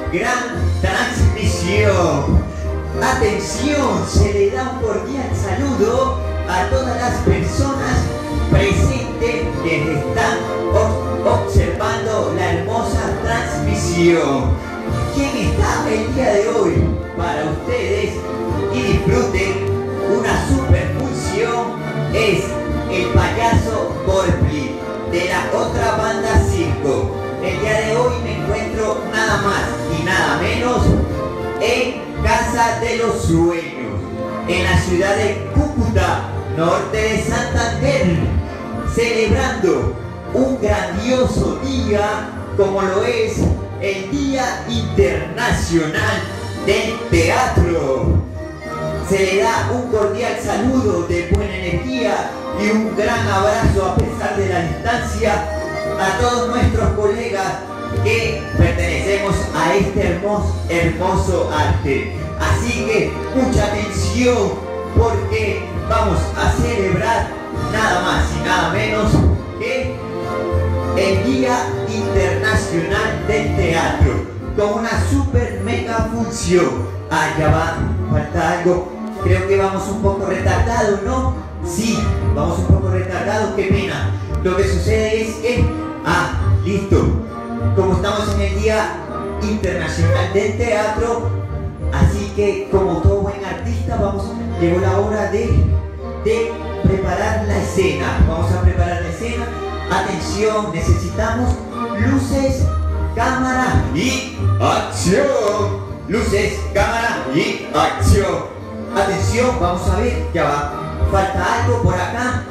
gran transmisión. Atención, se le da un cordial saludo a todas las personas presentes que están observando la hermosa transmisión. ¿Quién está el día de hoy para ustedes y disfruten una super función? Es el payaso Volpi de la otra banda Circo. El día de hoy me encuentro nada más y nada menos en Casa de los Sueños, en la ciudad de Cúcuta, norte de Santander, celebrando un grandioso día como lo es el Día Internacional del Teatro. Se le da un cordial saludo de buena energía y un gran abrazo a pesar de la distancia a todos nuestros colegas que pertenecemos a este hermoso arte. Así que mucha atención porque vamos a celebrar nada más y nada menos que el Día Internacional del Teatro con una super mega función. Ah, ya va, falta algo. Creo que vamos un poco retardados, ¿no? Sí, vamos un poco retardados, qué pena. Lo que sucede es que... listo. Como estamos en el Día Internacional del Teatro, así que como todo buen artista, llegó la hora de preparar la escena. Vamos a preparar la escena. Atención, necesitamos luces, cámara y acción. Luces, cámara y acción. Atención, vamos a ver, ya va. Falta algo por acá.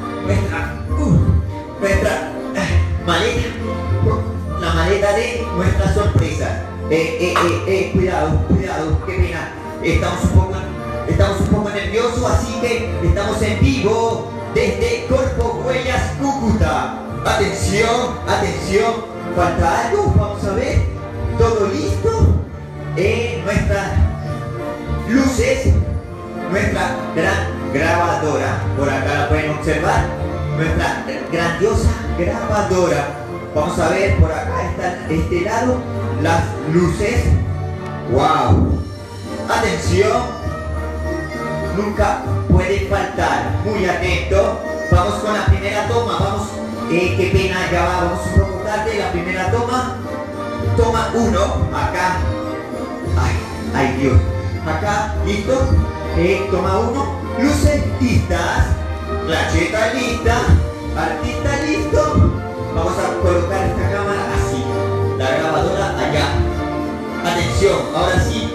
Nuestra maleta. La maleta de nuestra sorpresa. Cuidado, qué pena. Estamos un poco nerviosos, así que estamos en vivo desde Corpo Huellas, Cúcuta. Atención, falta algo, vamos a ver. ¿Todo listo? Nuestras luces, nuestra gran grabadora. Por acá la pueden observar. Nuestra grandiosa grabadora. Vamos a ver, por acá están este lado las luces. ¡Wow! Atención, nunca puede faltar. Muy atento. Vamos con la primera toma. Qué pena, ya va, vamos un poco tarde. La primera toma. Toma 1, acá. Ay Dios. Acá, listo. Toma 1. Luces listas. Flasheta lista. Artista listo. Vamos a colocar esta cámara así, la grabadora allá. Atención, ahora sí.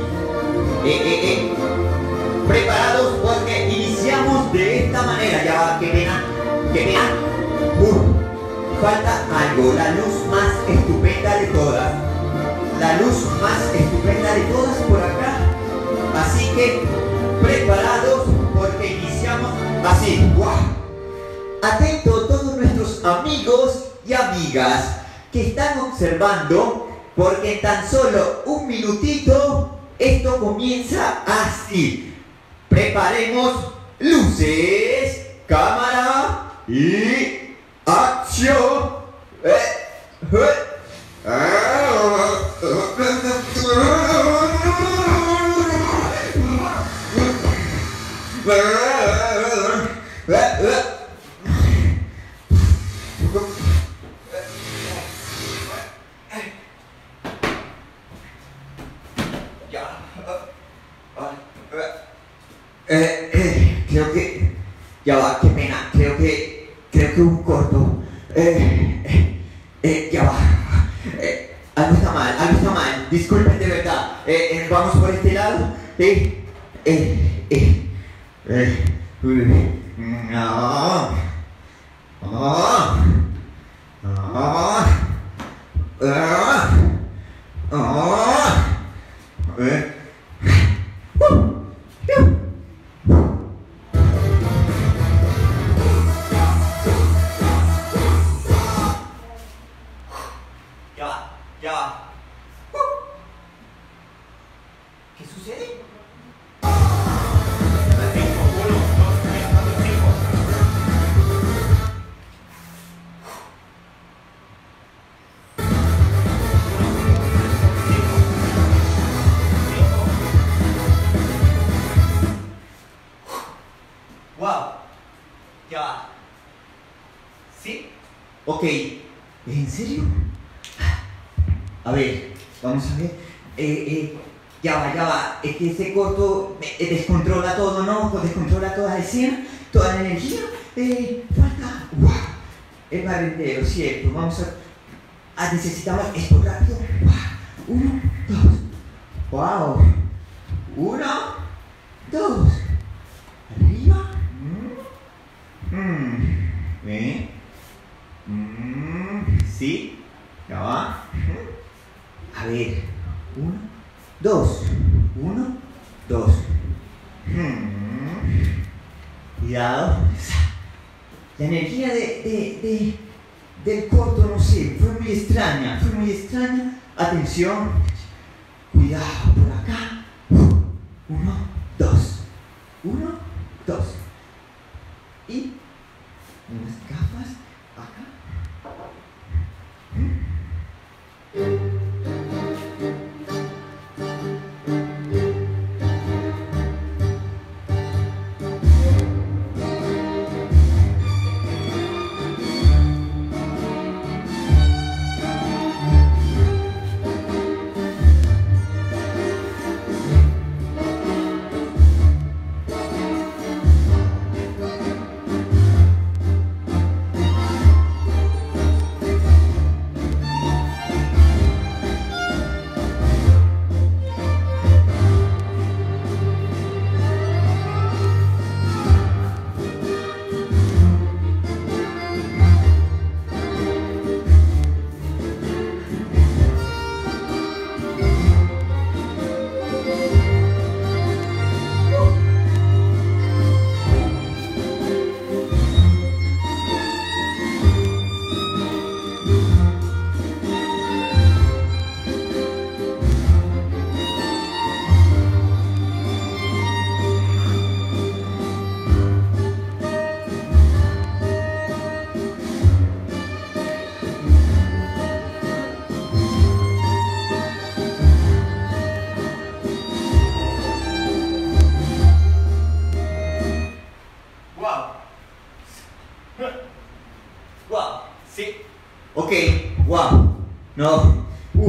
Preparados porque iniciamos de esta manera. Ya va, qué pena. Falta algo, la luz más estupenda de todas. La luz más estupenda de todas por acá. Así que preparados porque iniciamos así. ¡Wow! Atento todos nuestros amigos y amigas que están observando, porque en tan solo un minutito esto comienza así. Preparemos luces, cámara y acción. Creo que... Ya va, qué pena. Creo que hubo un corto. Ya va. Algo está mal. Disculpen de verdad. Vamos por este lado. Ya. ¿Qué sucede? Ok, ¿en serio? A ver, vamos a ver. Ya va. Es que ese corto descontrola todo, ¿no? Descontrola toda la escena, toda la energía. Falta. ¡Wow! El barrendero, cierto. Vamos a necesitamos esto rápido. ¡Wow! 1, 2. ¡Wow! 1, 2. Arriba. Sí. Ya va. A ver. 1, 2. 1, 2. Cuidado. La energía del corto, no sé, fue muy extraña. Atención. Cuidado por acá. 1, 2. 1, 2. Y unas gafas acá. Ok, wow. No.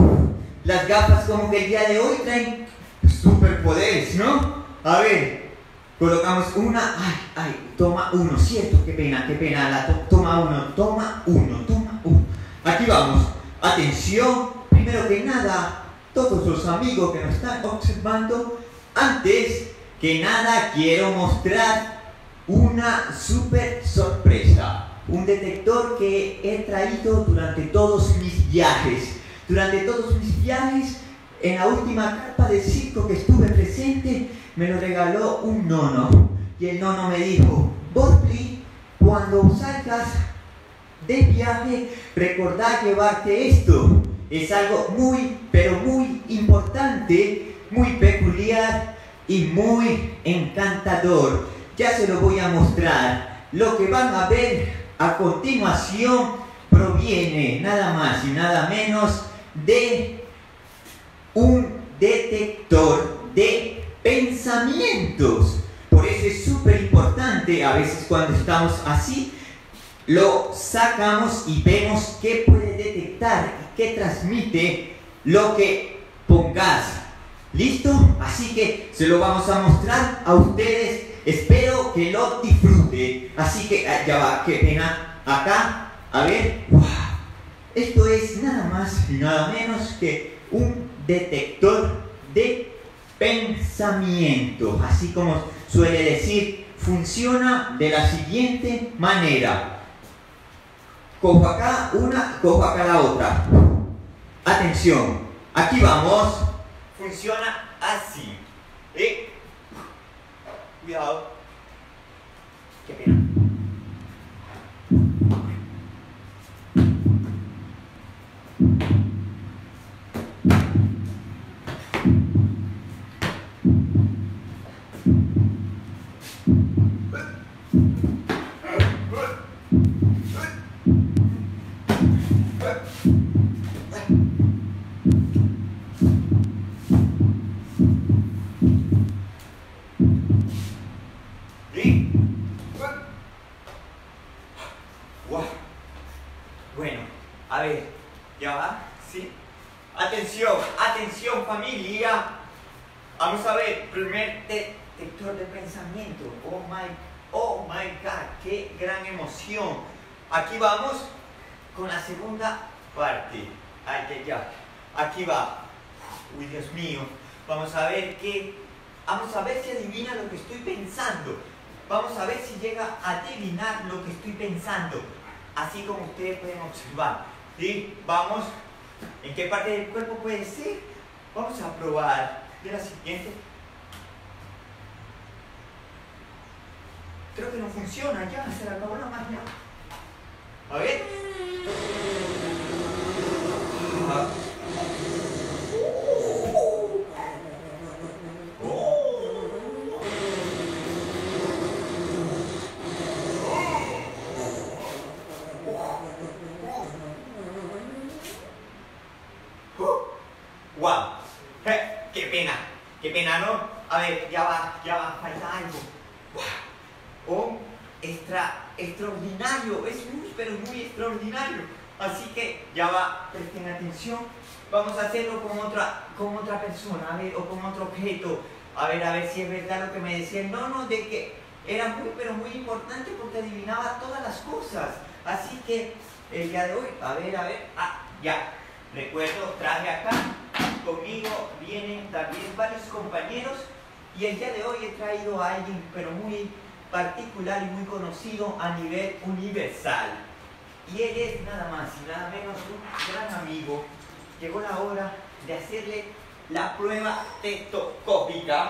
Las gafas como que el día de hoy traen superpoderes, ¿no? A ver, colocamos una. Toma uno, cierto, qué pena. Toma uno. Aquí vamos. Atención, primero que nada, todos los amigos que nos están observando, antes que nada quiero mostrar una super sorpresa. Un detector que he traído durante todos mis viajes. En la última carpa de circo que estuve presente, me lo regaló un nono. Y el nono me dijo: Borpli, cuando salgas de viaje, recordá llevarte esto. Es algo muy, pero muy importante, muy peculiar y muy encantador. Ya se lo voy a mostrar. Lo que van a ver a continuación proviene nada más y nada menos de un detector de pensamientos. Por eso es súper importante, a veces cuando estamos así, lo sacamos y vemos qué puede detectar y qué transmite lo que pongas. ¿Listo? Así que se lo vamos a mostrar a ustedes. Espero que lo disfruten. Así que, ya va, qué pena. Acá, a ver. ¡Wow! Esto es nada más y nada menos que un detector de pensamiento. Así como suele decir, funciona de la siguiente manera. Cojo acá una, cojo acá la otra. Atención, aquí vamos. Funciona así. Cuidado. Qué pena. Vamos a ver, primer detector de pensamiento. Oh my God, qué gran emoción. Aquí vamos con la segunda parte. Ay. Aquí va. Uy, Dios mío. Vamos a ver si adivina lo que estoy pensando. Vamos a ver si llega a adivinar lo que estoy pensando. Así como ustedes pueden observar. ¿Sí? Vamos. ¿En qué parte del cuerpo puede ser? Vamos a probar. De la siguiente. Creo que no funciona ya. Se le acabó la magia. A ver. ¡Wow! ¡Qué pena, ¿no? A ver, ya va, falta algo. ¡Wow! Extraordinario, es muy extraordinario. Así que ya va, presten atención. Vamos a hacerlo con otra persona, a ver, o con otro objeto. A ver si es verdad lo que me decía el nono, de que era muy importante porque adivinaba todas las cosas. Así que el día de hoy, a ver, ya. Recuerdo, traje acá, conmigo vienen también varios compañeros y el día de hoy he traído a alguien pero muy particular y muy conocido a nivel universal. Y él es nada más y nada menos un gran amigo. Llegó la hora de hacerle la prueba testoscópica.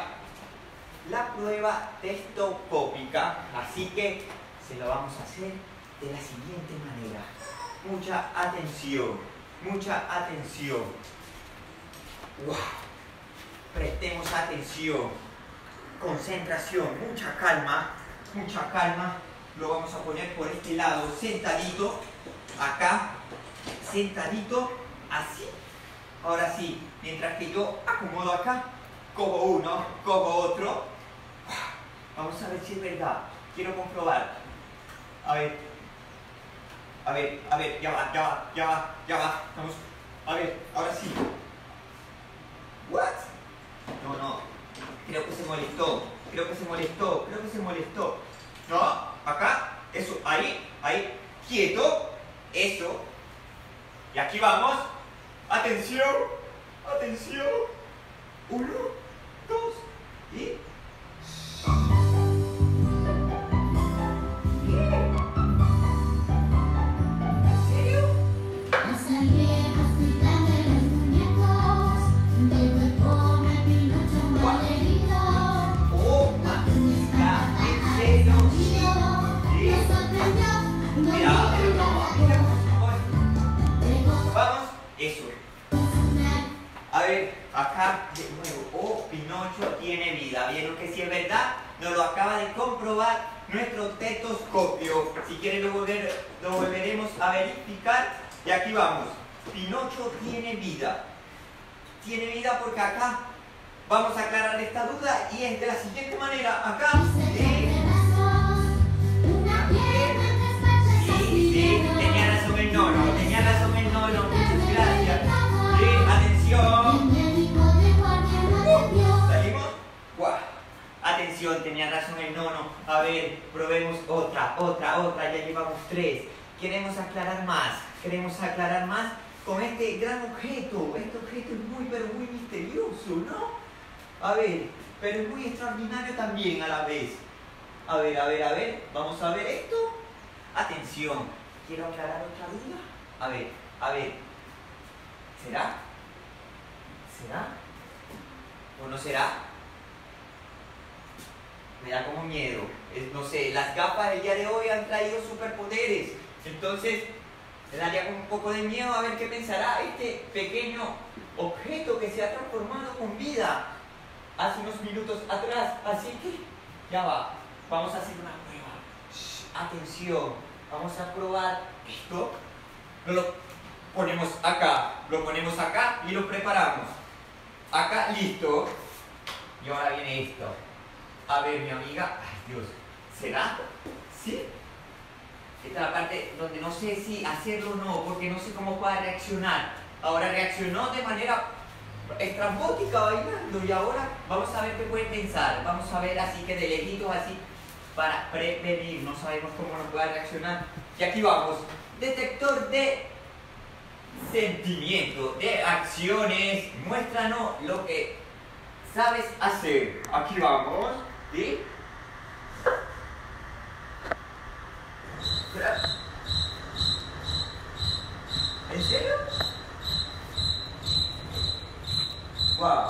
Así que se lo vamos a hacer de la siguiente manera. Mucha atención. ¡Wow! Prestemos atención. Concentración, mucha calma. Lo vamos a poner por este lado, sentadito. Acá, sentadito, así. Ahora sí, mientras que yo acomodo acá, cojo uno, cojo otro. Vamos a ver si es verdad. Quiero comprobar. A ver, ya va. Vamos. A ver, ahora sí. ¿What? No. Creo que se molestó. No, acá, eso, ahí, quieto, eso. Y aquí vamos. Atención. 1, 2 y... Acá de nuevo, Pinocho tiene vida. ¿Vieron que si es verdad? Nos lo acaba de comprobar nuestro tetoscopio. Si quieren lo volveremos a verificar. Y aquí vamos. Pinocho tiene vida. Tiene vida porque acá vamos a aclarar esta duda y es de la siguiente manera. Acá. Sí, tenía razón el nono. Muchas gracias. Atención. ¿Salimos? ¡Guau! Atención, tenía razón el nono. A ver, probemos otra. Ya llevamos 3. Queremos aclarar más con este gran objeto. Este objeto es muy misterioso, ¿no? A ver, pero es muy extraordinario también a la vez. A ver. Vamos a ver esto. Atención. Quiero aclarar otra duda. A ver. ¿Será? ¿O no será? Me da como miedo. No sé, las gafas del día de hoy han traído superpoderes. Entonces, me daría como un poco de miedo a ver qué pensará este pequeño objeto que se ha transformado con vida hace unos minutos atrás. Así que, ya va. Vamos a hacer una prueba. Atención. Vamos a probar esto. Lo ponemos acá y lo preparamos. Acá, listo. Y ahora viene esto. A ver, mi amiga. Ay, Dios. ¿Será? ¿Sí? Esta es la parte donde no sé si hacerlo o no, porque no sé cómo pueda reaccionar. Ahora reaccionó de manera estrambótica bailando. Y ahora vamos a ver qué puede pensar. Vamos a ver así que de lejitos así para prevenir. No sabemos cómo nos pueda reaccionar. Y aquí vamos. Detector de sentimientos, de acciones. Muéstranos lo que sabes hacer. Aquí vamos. ¿Sí? ¿En serio? Wow.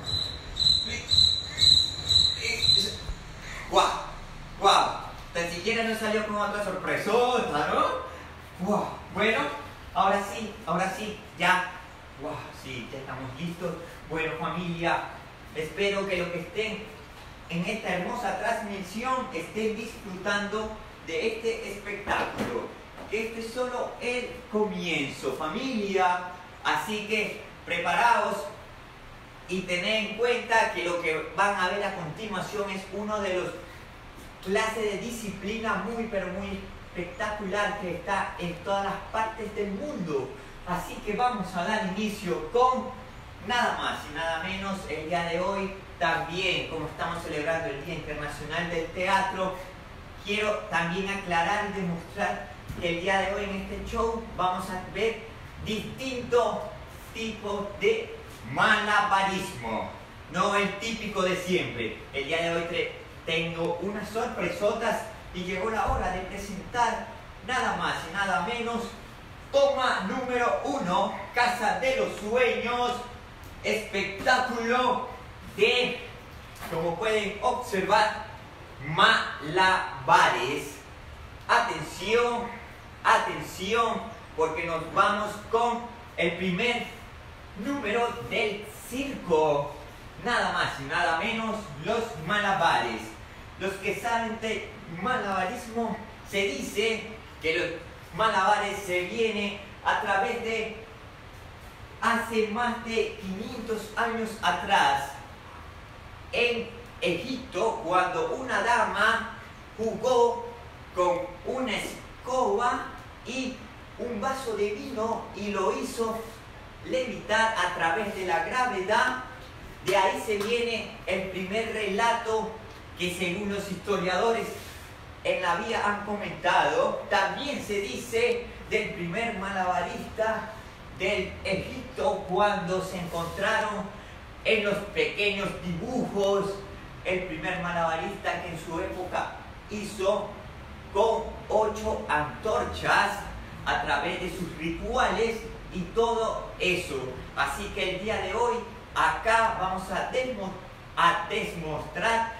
Wow. Wow. Tan siquiera no salió con otra sorpresota, ¿no? Wow. Bueno, ahora sí, ya. Wow, sí, ya estamos listos. Bueno, familia, espero que los que estén en esta hermosa transmisión estén disfrutando de este espectáculo. Que este es solo el comienzo, familia. Así que preparaos y tened en cuenta que lo que van a ver a continuación es uno de los clases de disciplina muy pero muy espectacular que está en todas las partes del mundo. Así que vamos a dar inicio con nada más y nada menos el día de hoy. También, como estamos celebrando el Día Internacional del Teatro, quiero también aclarar y demostrar que el día de hoy en este show vamos a ver distintos tipos de malabarismo, no el típico de siempre. El día de hoy tengo unas sorpresotas y llegó la hora de presentar nada más y nada menos. Toma número 1, Casa de los Sueños, espectáculo de, como pueden observar, malabares. Atención, atención, porque nos vamos con el primer número del circo. Nada más y nada menos, los malabares. Los que saben de malabarismo, se dice que los malabares se viene a través de hace más de 500 años atrás en Egipto, cuando una dama jugó con una escoba y un vaso de vino y lo hizo levitar a través de la gravedad. De ahí se viene el primer relato que, según los historiadores en la vía han comentado. También se dice del primer malabarista del Egipto, cuando se encontraron en los pequeños dibujos el primer malabarista que en su época hizo con 8 antorchas a través de sus rituales y todo eso. Así que el día de hoy acá vamos a demostrar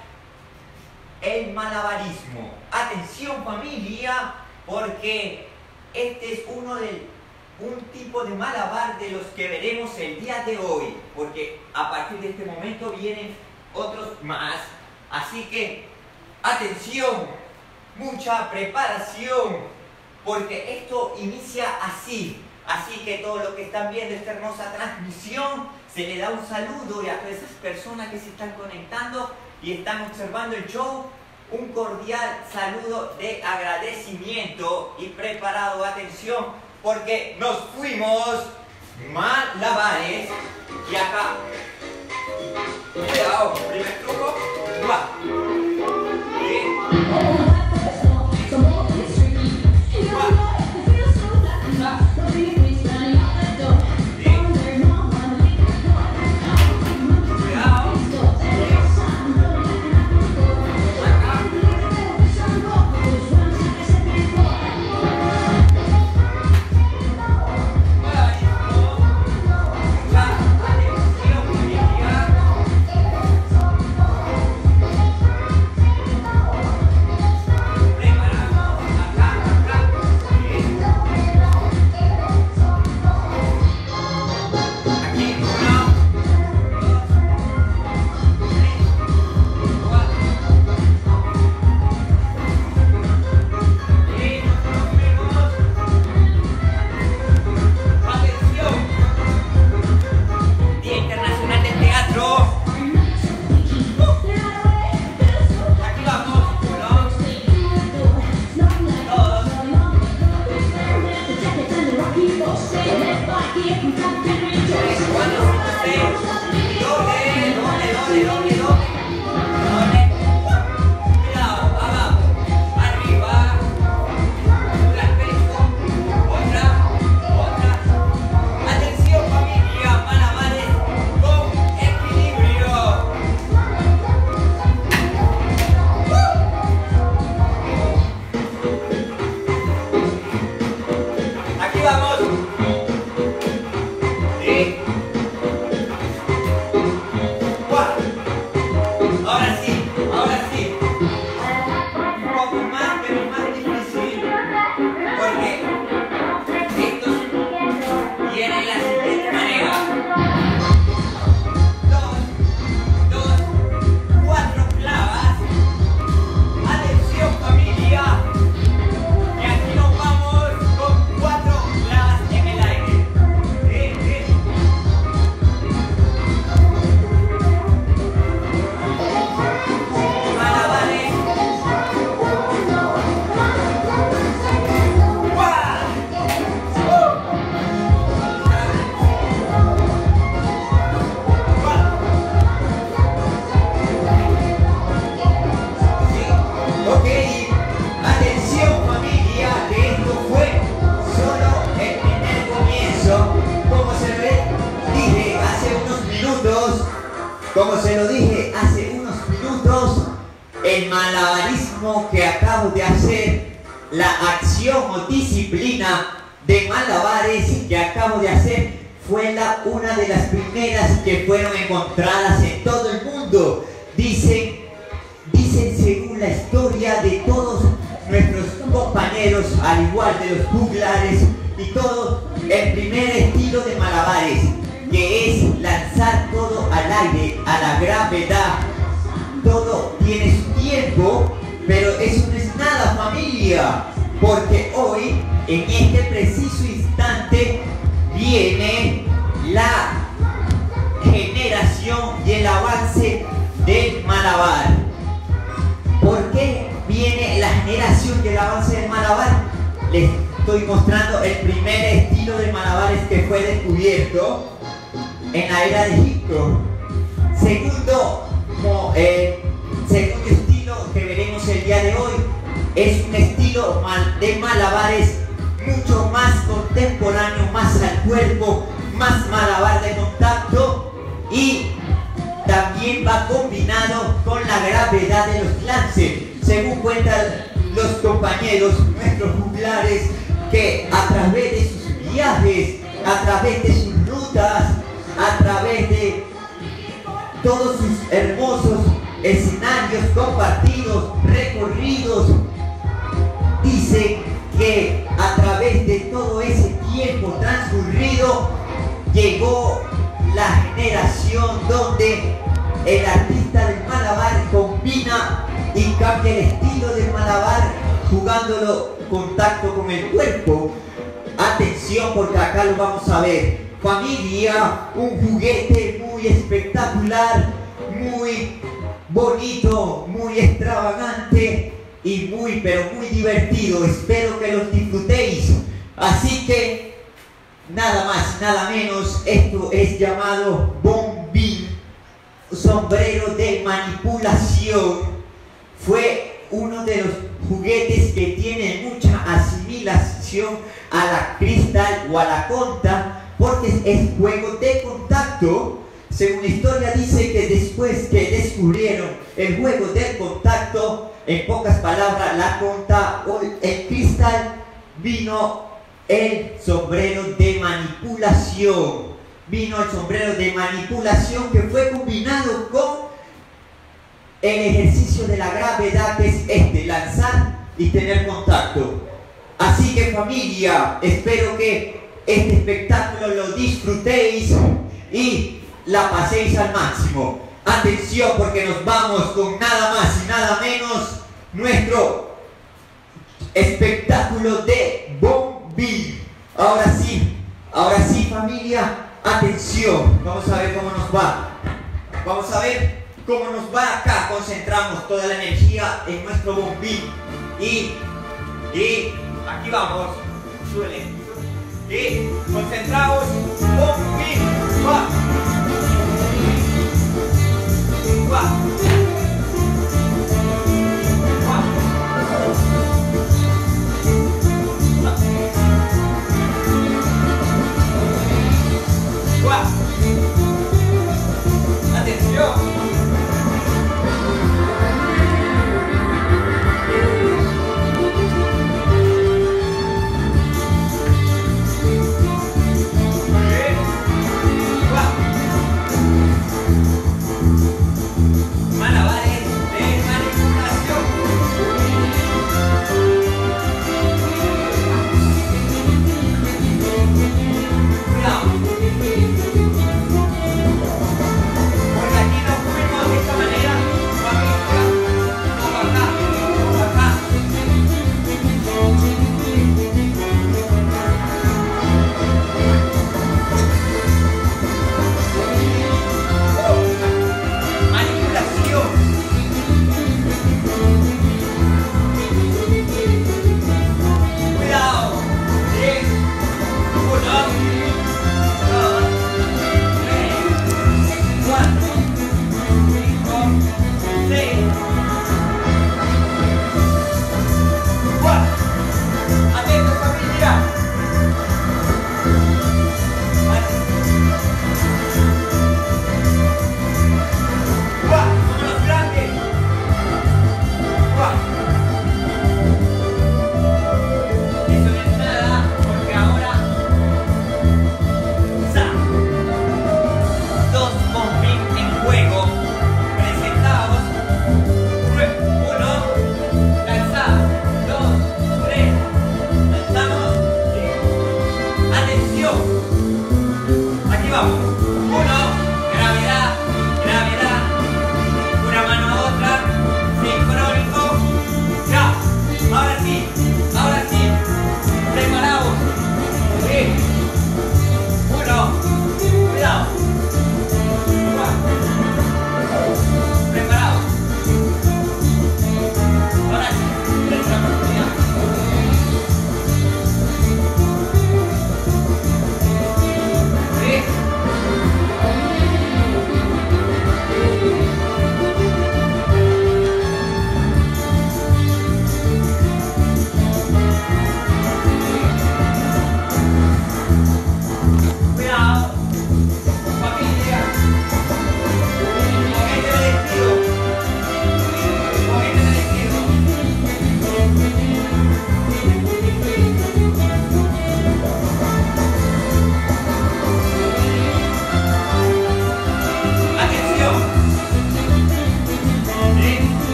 el malabarismo. Atención, familia, porque este es un tipo de malabar de los que veremos el día de hoy, porque a partir de este momento vienen otros más. Así que atención, mucha preparación, porque esto inicia así. Así que todos los que están viendo esta hermosa transmisión, se le da un saludo, y a todas esas personas que se están conectando y están observando el show, un cordial saludo de agradecimiento. Y preparado, atención, porque nos fuimos malabares. Y acá, cuidado, primer truco, va. el malabarismo que acabo de hacer, la acción o disciplina de malabares que acabo de hacer, fue una de las primeras que fueron encontradas en todo el mundo. Dicen según la historia de todos nuestros compañeros, al igual de los juglares y todo, el primer estilo de malabares, que es lanzar todo al aire, a la gravedad. Todo tiene su tiempo, pero eso no es nada, familia, porque hoy, en este preciso instante, viene la generación y el avance del malabar. ¿Por qué viene la generación y el avance del malabar? Les estoy mostrando el primer estilo de malabares que fue descubierto en la era de Egipto. Segundo estilo que veremos el día de hoy es un estilo de malabares mucho más contemporáneo, más al cuerpo, más malabar de contacto, y también va combinado con la gravedad de los lances. Según cuentan los compañeros, nuestros juglares, que a través de sus viajes, a través de sus rutas, a través de todos sus hermosos escenarios compartidos, recorridos, dicen que a través de todo ese tiempo transcurrido llegó la generación donde el artista del malabar combina y cambia el estilo del malabar jugándolo contacto con el cuerpo. Atención, porque acá lo vamos a ver. Familia, un juguete muy espectacular, muy bonito, muy extravagante y pero muy divertido. Espero que los disfrutéis. Así que nada más, nada menos, esto es llamado bombín, sombrero de manipulación. Fue uno de los juguetes que tiene mucha asimilación a la cristal o a la conta, porque es juego de contacto. Según la historia dice que después que descubrieron el juego del contacto, en pocas palabras, la conta o el cristal, vino el sombrero de manipulación. Vino el sombrero de manipulación que fue combinado con el ejercicio de la gravedad, que es lanzar y tener contacto. Así que familia, espero que este espectáculo lo disfrutéis y la paséis al máximo. Atención, porque nos vamos con nada más y nada menos nuestro espectáculo de bombín. Ahora sí familia, atención, vamos a ver cómo nos va. Vamos a ver cómo nos va acá. Concentramos toda la energía en nuestro bombín y aquí vamos. Suele. Y concentrados, bombín, va. Atención. Wow.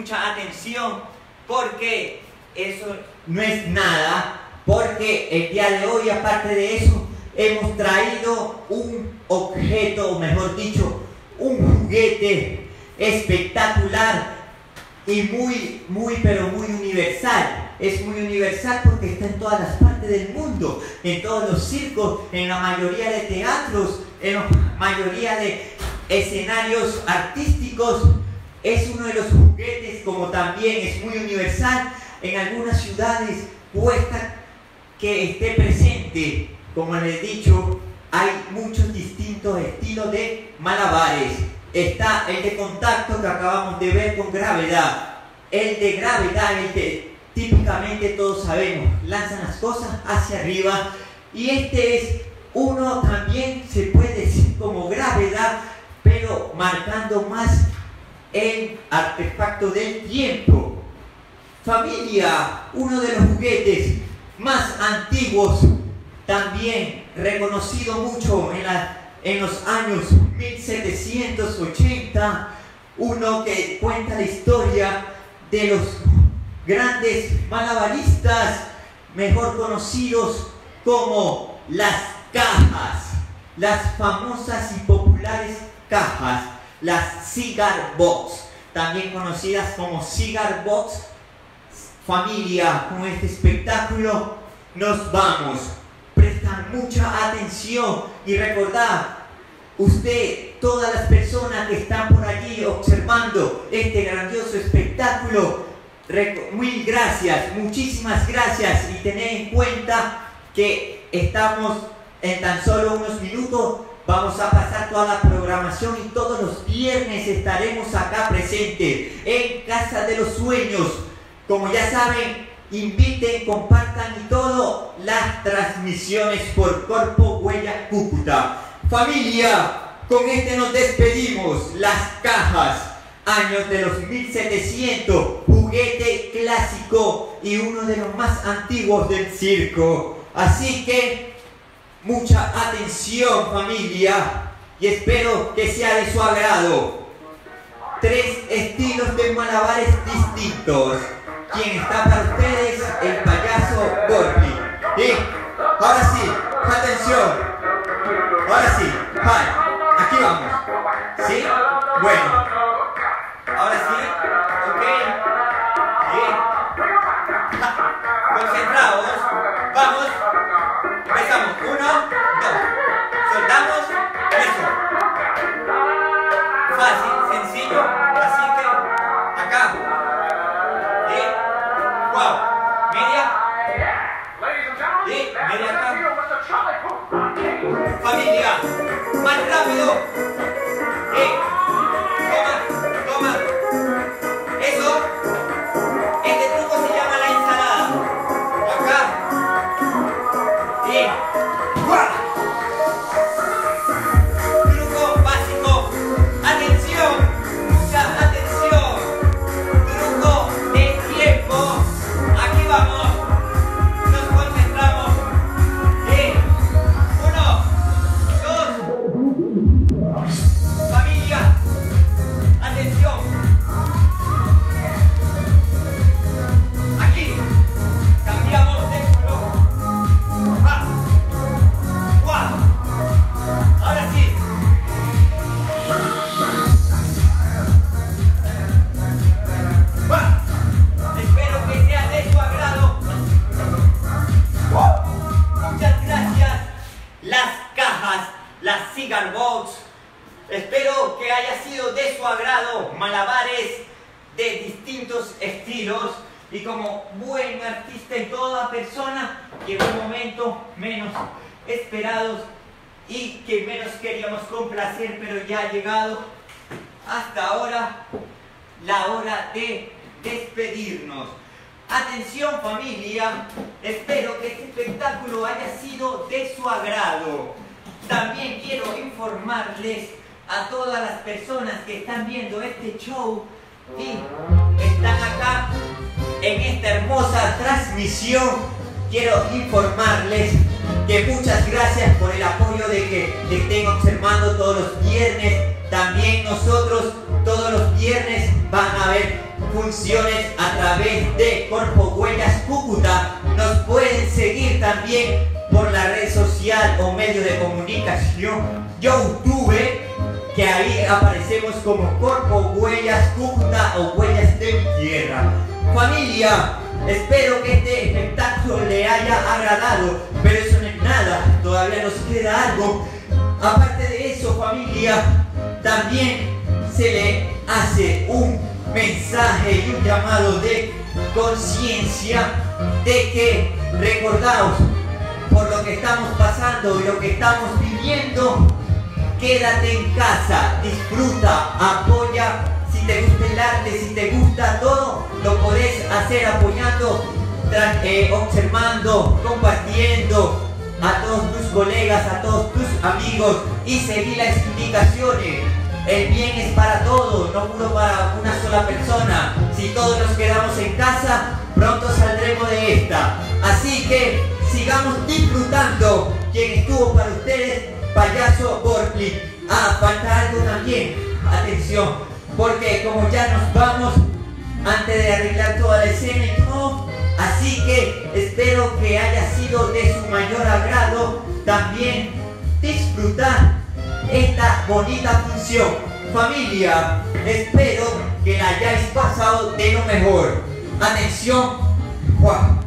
mucha atención porque eso no es nada, porque el día de hoy, aparte de eso, hemos traído un objeto, o mejor dicho, un juguete espectacular y pero muy universal. Es muy universal porque está en todas las partes del mundo, en todos los circos, en la mayoría de teatros, en la mayoría de escenarios artísticos. Es uno de los juguetes, como también es muy universal. En algunas ciudades cuesta que esté presente. Como les he dicho, hay muchos distintos estilos de malabares. Está el de contacto que acabamos de ver con gravedad. El de gravedad, el que típicamente todos sabemos, lanzan las cosas hacia arriba. Y este es uno también, se puede decir como gravedad, pero marcando más el artefacto del tiempo. Familia, uno de los juguetes más antiguos, también reconocido mucho en los años 1780, uno que cuenta la historia de los grandes malabaristas, mejor conocidos como las cajas, las famosas y populares cajas, las cigar box, también conocidas como cigar box. Familia, con este espectáculo nos vamos. Prestan mucha atención y recordad, usted, todas las personas que están por allí observando este grandioso espectáculo, mil gracias, muchísimas gracias, y tened en cuenta que estamos en tan solo unos minutos. Vamos a pasar toda la programación y todos los viernes estaremos acá presentes en Casa de los Sueños. Como ya saben, inviten, compartan y todo las transmisiones por Corpo Huella Cúcuta. Familia, con este nos despedimos. Las cajas, años de los 1700, juguete clásico y uno de los más antiguos del circo. Así que mucha atención, familia, y espero que sea de su agrado. 3 estilos de malabares distintos. Quien está para ustedes, el payaso Gorpi. Y ahora sí, atención. Ahora sí, aquí vamos. ¿Sí? Bueno. Ahora sí, ok. Bien. Concentrados. Vamos. Empezamos. 1, 2. Soltamos. Eso. Fácil, sencillo. Así que acá. Wow, media. Y media acá. Familia, más rápido. Toma. Eso. Este truco se llama la ensalada. Acá. Y ¡guau! Truco básico. Atención. Mucha atención. Truco de tiempo. Aquí vamos. Nos concentramos. 1, 2. Familia, atención. Aquí. Cambiamos de color. ¡Guau! Ahora sí. Espero que sea de su agrado. Muchas gracias. Las cajas, las cigar box. Espero que haya sido de su agrado. Malabares de distintos estilos. Y como buen artista y toda persona, llegó un momento menos esperados y que menos queríamos complacer, pero ya ha llegado hasta ahora la hora de despedirnos. Atención, familia, espero que este espectáculo haya sido de su agrado. También quiero informarles a todas las personas que están viendo este show y están acá en esta hermosa transmisión. Quiero informarles que muchas gracias por el apoyo de que estén observando todos los viernes. También nosotros todos los viernes van a ver funciones a través de Corpo Huellas Cúcuta. Nos pueden seguir también por la red social o medio de comunicación YouTube, que ahí aparecemos como Corpo Huellas Cúcuta o Huellas de mi Tierra. Familia, espero que este espectáculo le haya agradado, pero eso no es nada, todavía nos queda algo. Aparte de eso, familia, también se le hace un mensaje y un llamado de conciencia de que recordaos por lo que estamos pasando y lo que estamos viviendo. Quédate en casa, disfruta, apoya. Si te gusta el arte, si te gusta todo, lo podés hacer apoyando, observando, compartiendo a todos tus colegas, a todos tus amigos, y seguir las indicaciones. El bien es para todos, no solo para una sola persona. Si todos nos quedamos en casa, pronto saldremos de esta. Así que sigamos disfrutando. Quien estuvo para ustedes, Payaso Borpli. Ah, falta algo también. Atención, porque como ya nos vamos, antes de arreglar toda la escena y todo, así que espero que haya sido de su mayor agrado también disfrutar esta bonita función. Familia, espero que la hayáis pasado de lo mejor. Atención, Juan.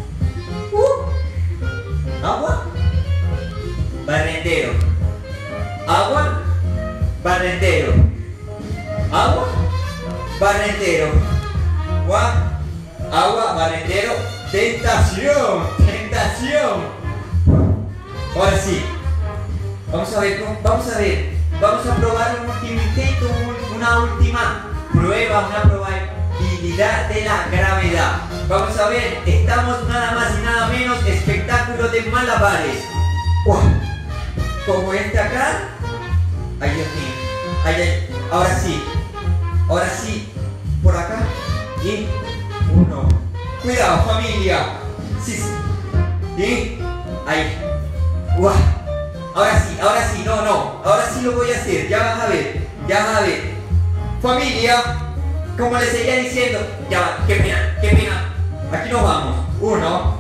Agua, barrendero. Agua, barrendero. Agua, barrendero. Juan, agua, barrendero. Tentación, tentación. Ahora sí. Vamos a ver, vamos a probar un último intento, una última prueba, una probabilidad de la gravedad. Vamos a ver, estamos nada más y nada menos, espectáculo de malabares. ¡Wow! Como este acá. Ay, Dios mío. Ay, ay. Ahora sí, por acá. Y uno. Cuidado, familia. Sí. Y ahí. ¡Wow! Ahora sí, no, ahora sí lo voy a hacer, ya vas a ver. Familia, como les seguía diciendo, ya va, qué pena, aquí nos vamos, 1.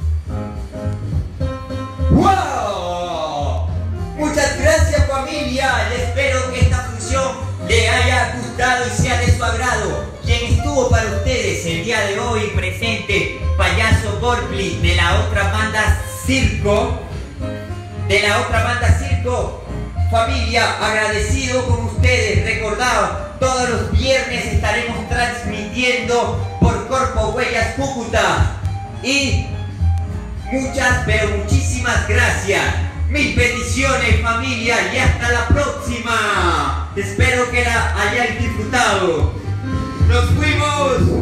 ¡Wow! Muchas gracias, familia, espero que esta función le haya gustado y sea de su agrado. Quien estuvo para ustedes el día de hoy presente, Payaso Borpli, de la otra banda Circo. Familia, agradecido con ustedes. Recordad, todos los viernes estaremos transmitiendo por Corpo Huellas Cúcuta. Y muchas, pero muchísimas gracias. Mil bendiciones, familia, y hasta la próxima. Espero que la hayáis disfrutado. ¡Nos fuimos!